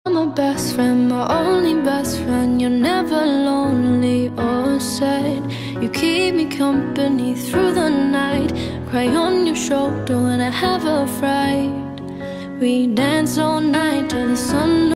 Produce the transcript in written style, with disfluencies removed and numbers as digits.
My best friend, my only best friend. You're never lonely or sad. You keep me company through the night. Cry on your shoulder when I have a fright. We dance all night till the sun